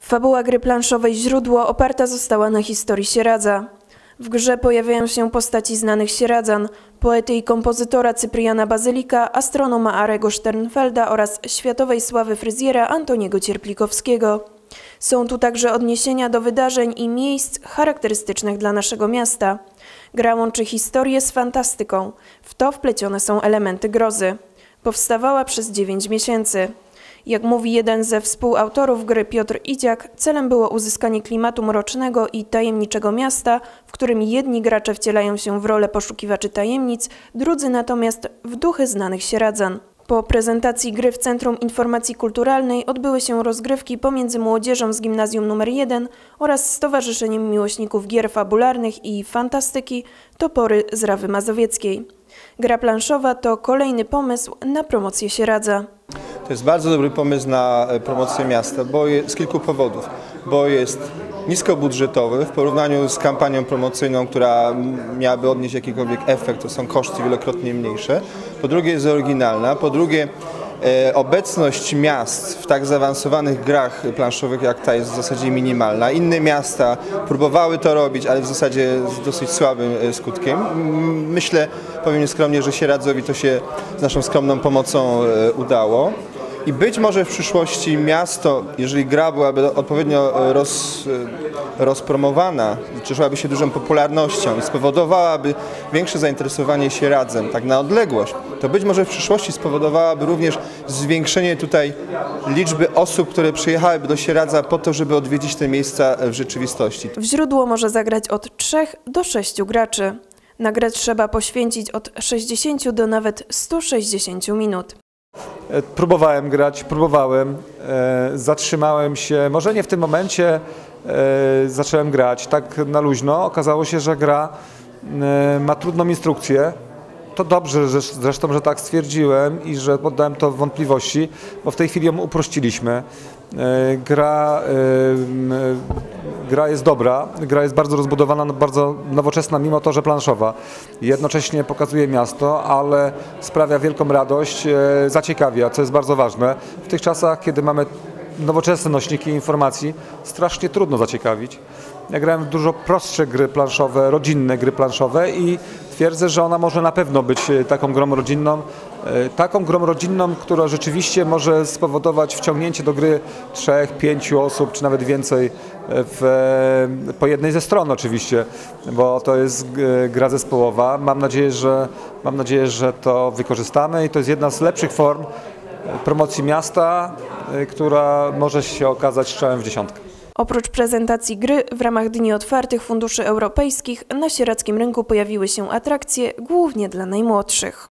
Fabuła gry planszowej Źródło oparta została na historii Sieradza. W grze pojawiają się postaci znanych Sieradzan, poety i kompozytora Cypriana Bazylika, astronoma Arego Sternfelda oraz światowej sławy fryzjera Antoniego Cierplikowskiego. Są tu także odniesienia do wydarzeń i miejsc charakterystycznych dla naszego miasta. Gra łączy historię z fantastyką. W to wplecione są elementy grozy. Powstawała przez 9 miesięcy. Jak mówi jeden ze współautorów gry Piotr Idziak, celem było uzyskanie klimatu mrocznego i tajemniczego miasta, w którym jedni gracze wcielają się w rolę poszukiwaczy tajemnic, drudzy natomiast w duchy znanych Sieradzan. Po prezentacji gry w Centrum Informacji Kulturalnej odbyły się rozgrywki pomiędzy młodzieżą z Gimnazjum nr 1 oraz Stowarzyszeniem Miłośników Gier Fabularnych i Fantastyki Topory z Rawy Mazowieckiej. Gra planszowa to kolejny pomysł na promocję Sieradza. To jest bardzo dobry pomysł na promocję miasta, z kilku powodów. Bo jest niskobudżetowy w porównaniu z kampanią promocyjną, która miałaby odnieść jakikolwiek efekt, to są koszty wielokrotnie mniejsze. Po drugie jest oryginalna, po drugie obecność miast w tak zaawansowanych grach planszowych jak ta jest w zasadzie minimalna. Inne miasta próbowały to robić, ale w zasadzie z dosyć słabym skutkiem. Myślę, powiem nieskromnie, że Sieradzowi to się z naszą skromną pomocą udało. I być może w przyszłości miasto, jeżeli gra byłaby odpowiednio rozpromowana, cieszyłaby się dużą popularnością i spowodowałaby większe zainteresowanie Sieradzem, tak na odległość, to być może w przyszłości spowodowałaby również zwiększenie tutaj liczby osób, które przyjechałyby do Sieradza po to, żeby odwiedzić te miejsca w rzeczywistości. W Źródło może zagrać od 3 do 6 graczy. Na grę trzeba poświęcić od 60 do nawet 160 minut. Próbowałem, zatrzymałem się, może nie w tym momencie zacząłem grać tak na luźno. Okazało się, że gra ma trudną instrukcję. To dobrze zresztą, że tak stwierdziłem i że poddałem to w wątpliwości, bo w tej chwili ją uprościliśmy. Gra jest dobra, gra jest bardzo rozbudowana, bardzo nowoczesna, mimo to, że planszowa. Jednocześnie pokazuje miasto, ale sprawia wielką radość, zaciekawia, co jest bardzo ważne. W tych czasach, kiedy mamy nowoczesne nośniki informacji, strasznie trudno zaciekawić. Ja grałem w dużo prostsze gry planszowe, rodzinne gry planszowe i twierdzę, że ona może na pewno być taką grą rodzinną, która rzeczywiście może spowodować wciągnięcie do gry 3, 5 osób, czy nawet więcej po jednej ze stron oczywiście, bo to jest gra zespołowa. Mam nadzieję, że to wykorzystamy i to jest jedna z lepszych form promocji miasta, która może się okazać strzałem w dziesiątkę. Oprócz prezentacji gry, w ramach Dni Otwartych Funduszy Europejskich na sieradzkim rynku pojawiły się atrakcje głównie dla najmłodszych.